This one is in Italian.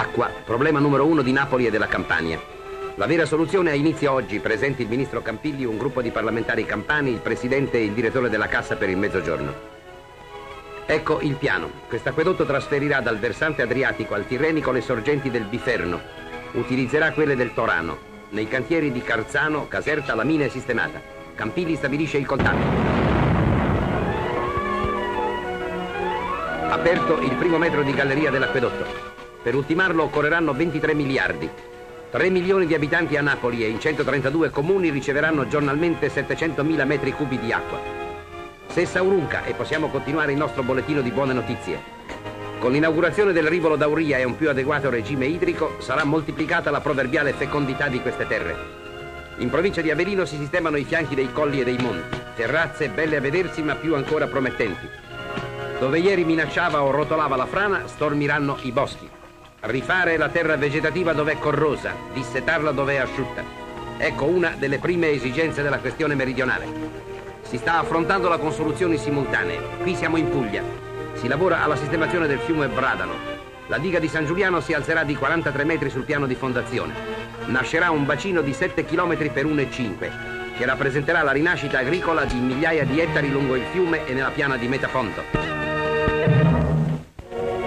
Acqua, problema numero 1 di Napoli e della Campania. La vera soluzione ha inizio oggi, presenti il ministro Campilli, un gruppo di parlamentari campani, il presidente e il direttore della Cassa per il Mezzogiorno. Ecco il piano. Quest'acquedotto trasferirà dal versante adriatico al Tirrenico le sorgenti del Biferno. Utilizzerà quelle del Torano. Nei cantieri di Carzano, Caserta, la mina è sistemata. Campilli stabilisce il contatto. Aperto il primo metro di galleria dell'acquedotto. Per ultimarlo occorreranno 23 miliardi. 3 milioni di abitanti a Napoli e in 132 comuni riceveranno giornalmente 700.000 metri cubi di acqua. Sessa Urunca e possiamo continuare il nostro bollettino di buone notizie. Con l'inaugurazione del rivolo d'Auria e un più adeguato regime idrico sarà moltiplicata la proverbiale fecondità di queste terre. In provincia di Avellino si sistemano i fianchi dei colli e dei monti, terrazze belle a vedersi ma più ancora promettenti. Dove ieri minacciava o rotolava la frana, stormiranno i boschi. Rifare la terra vegetativa dove è corrosa, dissetarla dove è asciutta. Ecco una delle prime esigenze della questione meridionale. Si sta affrontando la con soluzioni simultanee. Qui siamo in Puglia. Si lavora alla sistemazione del fiume Bradano. La diga di San Giuliano si alzerà di 43 metri sul piano di fondazione. Nascerà un bacino di 7 km per 1,5, che rappresenterà la rinascita agricola di migliaia di ettari lungo il fiume e nella piana di Metaponto.